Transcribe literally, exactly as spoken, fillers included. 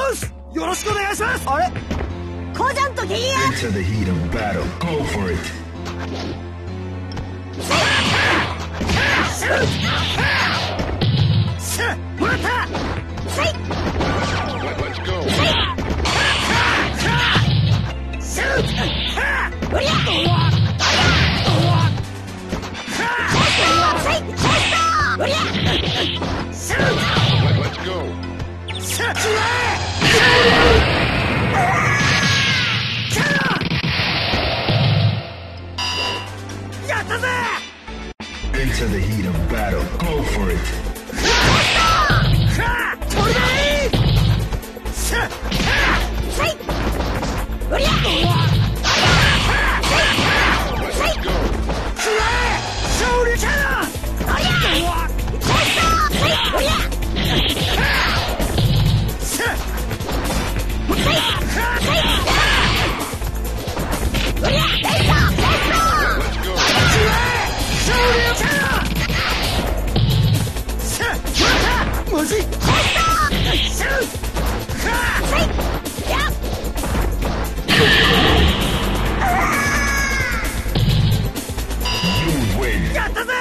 スよろしくお願いします。あれコジャンとギリア Into the heat of battle. Go for it. Let's go. Let's go. やったぜ。 Into the heat of battle. Go for it. これでいい。 Let's go. 勝利者だ。 Let's go. マジ You win. やったぜ。